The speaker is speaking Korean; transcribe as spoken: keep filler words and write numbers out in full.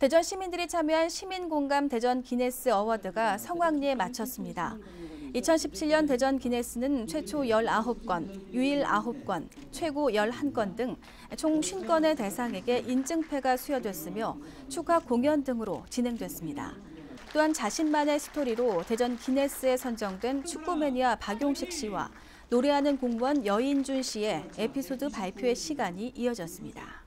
대전 시민들이 참여한 시민공감 대전 기네스 어워드가 성황리에 마쳤습니다. 이천십칠 년 대전 기네스는 최초 열아홉 건, 유일 아홉 건, 최고 열한 건 등 총 오십 건의 대상에게 인증패가 수여됐으며 축하 공연 등으로 진행됐습니다. 또한 자신만의 스토리로 대전 기네스에 선정된 축구 매니아 박용식 씨와 노래하는 공무원 여인준 씨의 에피소드 발표의 시간이 이어졌습니다.